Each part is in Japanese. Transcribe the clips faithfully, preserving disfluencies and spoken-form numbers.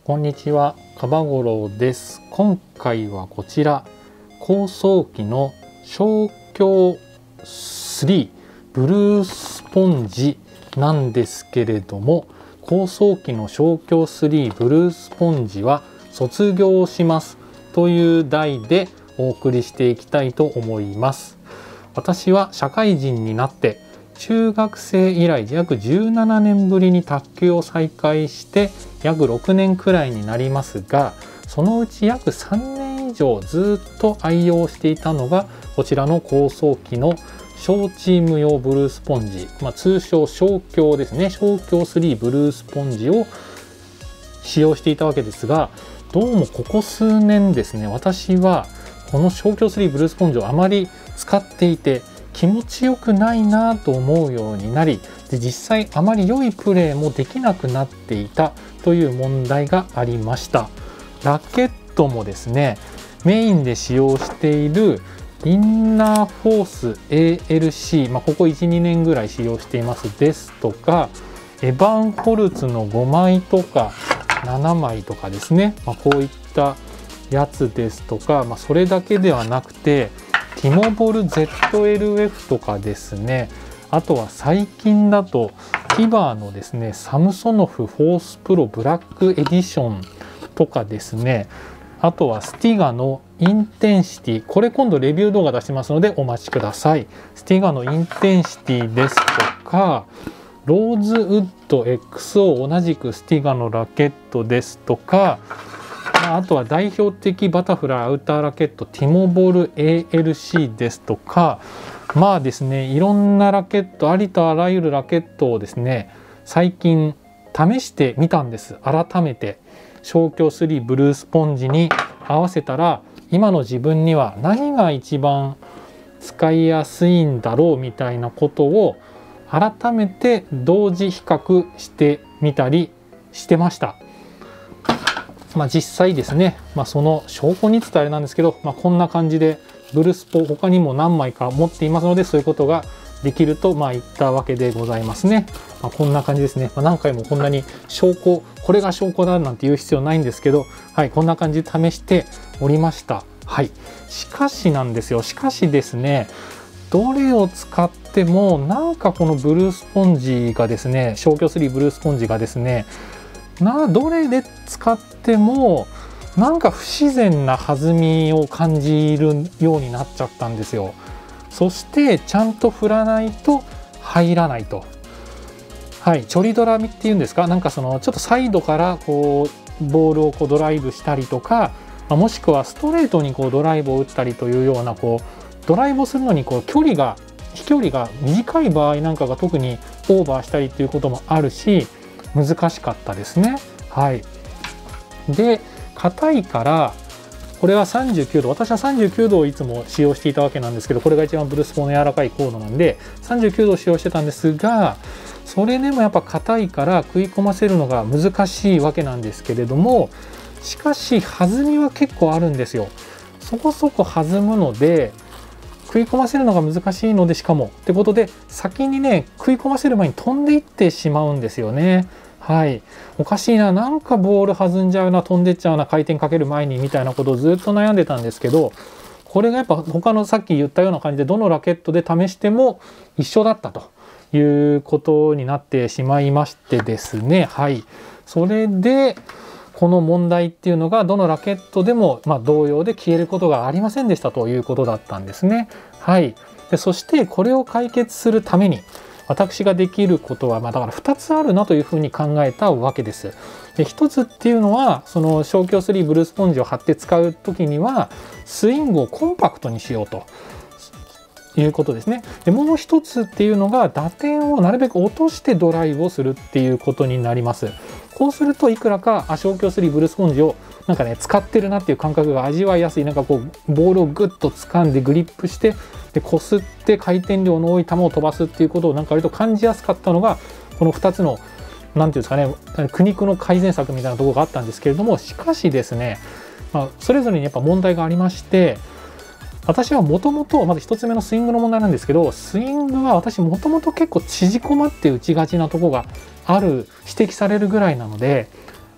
こんにちは、かばごろうです。今回はこちら、高層機の小強スリーブルースポンジなんですけれども、高層機の小強スリーブルースポンジは卒業しますという題でお送りしていきたいと思います。私は社会人になって中学生以来約じゅうななねんぶりに卓球を再開して約ろくねんくらいになりますが、そのうち約さんねん以上ずっと愛用していたのがこちらの高層機の小チーム用ブルースポンジ、まあ、通称小強ですね、小強スリーブルースポンジを使用していたわけですが、どうもここ数年ですね、私はこの小強スリーブルースポンジをあまり使っていて気持ちよくないなと思うようになり、で実際あまり良いプレーもできなくなっていたという問題がありました。ラケットもですね、メインで使用しているインナーフォース エーエルシー、まあ、ここ いちにねんぐらい使用していますですとか、エバンホルツのごまいとかななまいとかですね、まあ、こういったやつですとか、まあ、それだけではなくてティモボル ゼットエルエフ とかですね、あとは最近だとティバーのですねサムソノフフォースプロブラックエディションとかですね、あとはスティガのインテンシティ、これ今度レビュー動画出しますのでお待ちください。スティガのインテンシティですとか、ローズウッド エックスオー 同じくスティガのラケットですとか、あとは代表的バタフライアウターラケットティモボル エーエルシー ですとか、まあですね、いろんなラケット、ありとあらゆるラケットをですね最近試してみたんです。改めて小強スリーブルースポンジに合わせたら今の自分には何が一番使いやすいんだろうみたいなことを改めて同時比較してみたりしてました。まあ、実際ですね、まあ、その証拠に伝えあれなんですけど、まあ、こんな感じでブルースポ他にも何枚か持っていますので、そういうことができるとまあ言ったわけでございますね。まあ、こんな感じですね。まあ、何回もこんなに証拠、これが証拠だなんて言う必要ないんですけど、はい、こんな感じで試しておりました。はい。しかしなんですよ。しかしですね、どれを使ってもなんかこのブルースポンジがですね、小強スリーブルースポンジがですね、などれで使ってもなんか不自然な弾みを感じるようになっちゃったんですよ。そしてちゃんと振らないと入らないと。はい、チョリドラミっていうんですか、なんかそのちょっとサイドからこうボールをこうドライブしたりとか、もしくはストレートにこうドライブを打ったりというようなこうドライブをするのにこう距離が飛距離が短い場合なんかが特にオーバーしたりっていうこともあるし、難しかったですね。はい。で、硬いからこれはさんじゅうきゅうど、私はさんじゅうきゅうどをいつも使用していたわけなんですけど、これが一番ブルースポの柔らかいコードなんでさんじゅうきゅうどを使用してたんですが、それでもやっぱ硬いから食い込ませるのが難しいわけなんですけれども、しかし弾みは結構あるんですよ。そこそこ弾むので食い込ませるのが難しいので、しかもってことで先にね食い込ませる前に飛んでいってしまうんですよね。はい、おかしいな、なんかボール弾んじゃうな、飛んでっちゃうな、回転かける前にみたいなことをずっと悩んでたんですけど、これがやっぱ他のさっき言ったような感じでどのラケットで試しても一緒だったということになってしまいましてですね。はい、それでこの問題っていうのがどのラケットでもまあ同様で消えることがありませんでしたということだったんですね。はい、でそしてこれを解決するために私ができることは、まあ、だからふたつあるなというふうに考えたわけです。でひとつっていうのはその小強スリーブルースポンジを貼って使う時にはスイングをコンパクトにしようということですね。でもう一つっていうのが打点をなるべく落としてドライブをするっていうことになります。こうするといくらかあ小強スリーブルースポンジをなんかね使ってるなっていう感覚が味わいやすい、なんかこうボールをグッと掴んでグリップしてでこすって回転量の多い球を飛ばすっていうことをなんか割と感じやすかったのがこのふたつの何ていうんですかね、苦肉の改善策みたいなところがあったんですけれども、しかしですね、まあ、それぞれにやっぱ問題がありまして、私はもともとまずひとつめのスイングの問題なんですけど、スイングは私もともと結構縮こまって打ちがちなところがある指摘されるぐらいなので、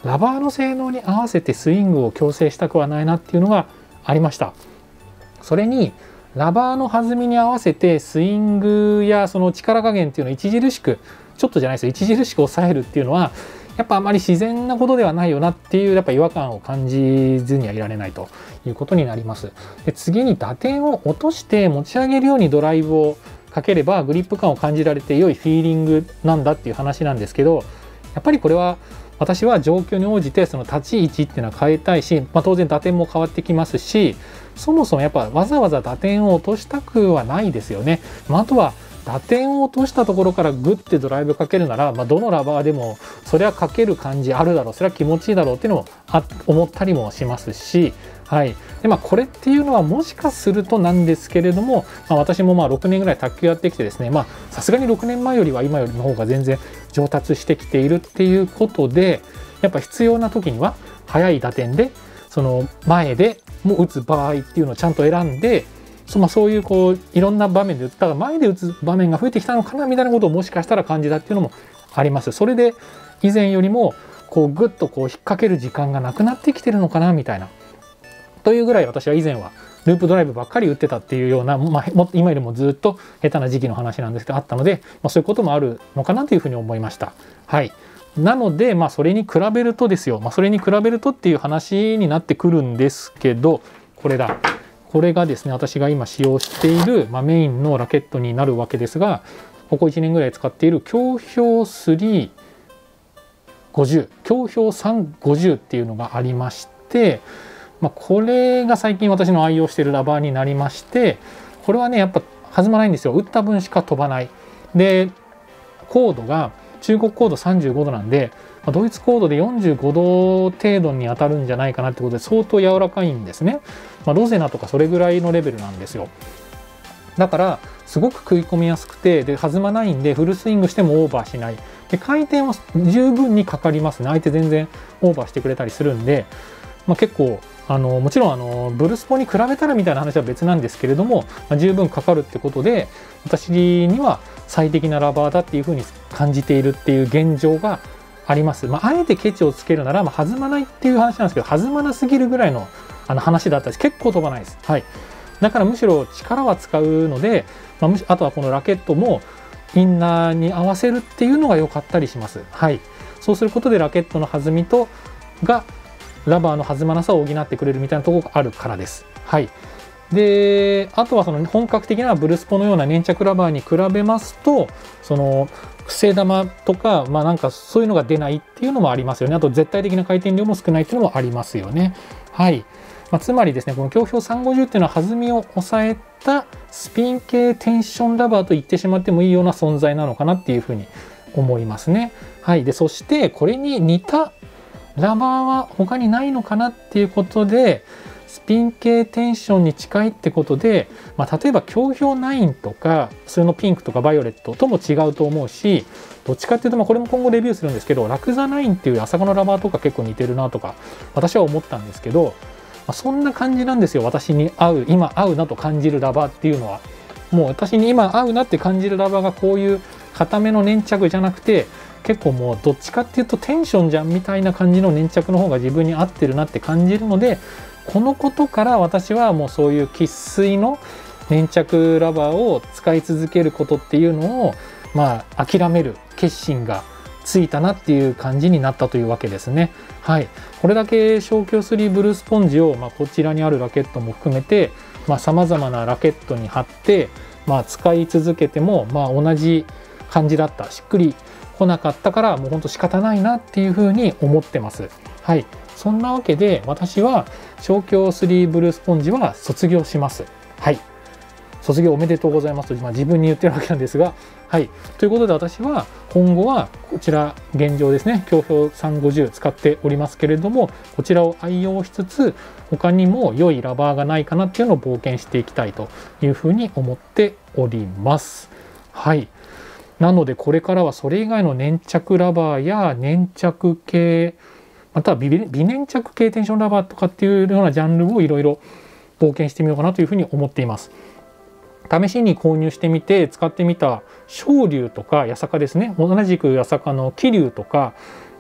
ラバーの性能に合わせてスイングを矯正したくはないなっていうのがありました。それにラバーの弾みに合わせてスイングやその力加減っていうのを著しくちょっとじゃないですよ著しく抑えるっていうのはやっぱあまり自然なことではないよなっていうやっぱ違和感を感じずにはいられないということになります。で次に打点を落として持ち上げるようにドライブをかければグリップ感を感じられて良いフィーリングなんだっていう話なんですけど、やっぱりこれは私は状況に応じてその立ち位置っていうのは変えたいし、まあ、当然打点も変わってきますし、そもそもやっぱわざわざ打点を落としたくはないですよね。まあ、あとは打点を落としたところからグッてドライブかけるなら、まあ、どのラバーでもそれはかける感じあるだろう、それは気持ちいいだろうっていうのもあ思ったりもしますし、はいでまあ、これっていうのはもしかするとなんですけれども、まあ、私もまあろくねんぐらい卓球やってきてですね、さすがにろくねんまえよりは今よりの方が全然上達してきているっていうことで、やっぱ必要な時には速い打点でその前でも打つ場合っていうのをちゃんと選んで、そまあ、そういうこういろんな場面で打ったら前で打つ場面が増えてきたのかなみたいなことをもしかしたら感じたっていうのもあります。それで以前よりもこうグッとこう引っ掛ける時間がなくなってきてるのかなみたいな、というぐらい私は以前はループドライブばっかり打ってたっていうような、まあ、も今よりもずっと下手な時期の話なんですけどあったので、まあ、そういうこともあるのかなというふうに思いました。はい、なので、まあ、それに比べるとですよ、まあ、それに比べるとっていう話になってくるんですけど、これだこれがですね私が今使用している、まあ、メインのラケットになるわけですが、ここいちねんぐらい使っている強氷スリーごじゅう強氷さんごじゅうっていうのがありまして、まあ、これが最近私の愛用しているラバーになりまして、これはねやっぱ弾まないんですよ。打った分しか飛ばない。でコードが中国コードさんじゅうごどなんで、まあ、ドイツコードでよんじゅうごど程度に当たるんじゃないかなってことで相当柔らかいんですね。まあ、ロゼナとかそれぐらいのレベルなんですよ。だからすごく食い込みやすくて、で弾まないんでフルスイングしてもオーバーしない。で回転は十分にかかりますね。相手全然オーバーしてくれたりするんで、まあ、結構あのもちろんあのブルスポに比べたらみたいな話は別なんですけれども、まあ、十分かかるってことで私には最適なラバーだっていうふうに感じているっていう現状があります。まあ、あえてケチをつけるなら、まあ、弾まないっていう話なんですけど、弾まなすぎるぐらいのあの話だったり結構飛ばないです。はい、だからむしろ力は使うので、まあ、むしあとはこのラケットもインナーに合わせるっていうのが良かったりします。はい、そうすることでラケットの弾みとがラバーの弾まなさを補ってくれるみたいなところがあるからです。はい、であとはその本格的なブルスポのような粘着ラバーに比べますと、その癖玉とか、まあなんかそういうのが出ないっていうのもありますよね。あと絶対的な回転量も少ないっていうのもありますよね。はい、まあ、つまりですねこの強氷さんごじゅうっていうのは弾みを抑えたスピン系テンションラバーと言ってしまってもいいような存在なのかなっていうふうに思いますね。はい、でそしてこれに似たラバーは他にないのかなっていうことで、スピン系テンションに近いってことで、まあ、例えば強氷ナインとか普通のピンクとかバイオレットとも違うと思うし、どっちかっていうと、まあ、これも今後レビューするんですけどラクザナインっていう朝霞のラバーとか結構似てるなとか私は思ったんですけど、まあ、そんな感じなんですよ。私に合う今合うなと感じるラバーっていうのは、もう私に今合うなって感じるラバーがこういう固めの粘着じゃなくて、結構もうどっちかっていうとテンションじゃんみたいな感じの粘着の方が自分に合ってるなって感じるので、このことから私はもうそういう生粋の粘着ラバーを使い続けることっていうのをまあ諦める決心がついたなっていう感じになったというわけですね。はい、これだけ小強スリーブルースポンジを、まあ、こちらにあるラケットも含めてさまざ、まなラケットに貼って、まあ、使い続けても、まあ、同じ感じだった、しっくり来なかったから、もうほんと仕方ないなっていうふうに思ってます。はい、そんなわけで私は小強スリーブルースポンジは卒業します。はい、卒業おめでとうございますと、まあ、自分に言ってるわけなんですが、はい、ということで私は今後はこちら現状ですね強氷さんごじゅう使っておりますけれども、こちらを愛用しつつ他にも良いラバーがないかなっていうのを冒険していきたいというふうに思っております。はい、なのでこれからはそれ以外の粘着ラバーや粘着系、または微粘着系テンションラバーとかっていうようなジャンルをいろいろ冒険してみようかなというふうに思っています。試しに購入してみて使ってみた昇龍とか八坂ですね、同じく八坂の桐生とか、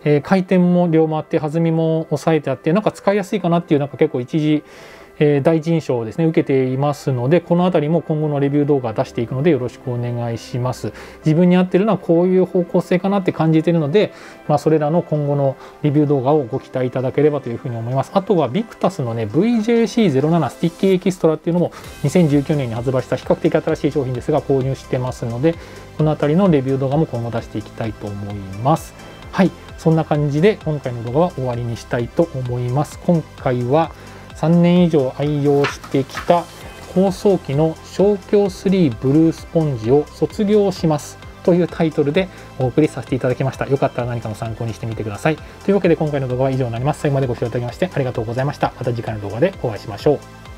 えー、回転も両回って弾みも抑えてあって、なんか使いやすいかなっていう、なんか結構一時、えー、第一印象をですね受けていますので、この辺りも今後のレビュー動画出していくのでよろしくお願いします。自分に合ってるのはこういう方向性かなって感じているので、まあ、それらの今後のレビュー動画をご期待いただければというふうに思います。あとはビクタスのね ブイジェーシーゼロなな スティッキーエキストラっていうのもにせんじゅうきゅうねんに発売した比較的新しい商品ですが購入してますので、この辺りのレビュー動画も今後出していきたいと思います。はい、そんな感じで今回の動画は終わりにしたいと思います。今回はさんねん以上愛用してきた高創期の小京スリーブルースポンジを卒業しますというタイトルでお送りさせていただきました。よかったら何かの参考にしてみてください。というわけで今回の動画は以上になります。最後までご視聴いただきましてありがとうございました。また次回の動画でお会いしましょう。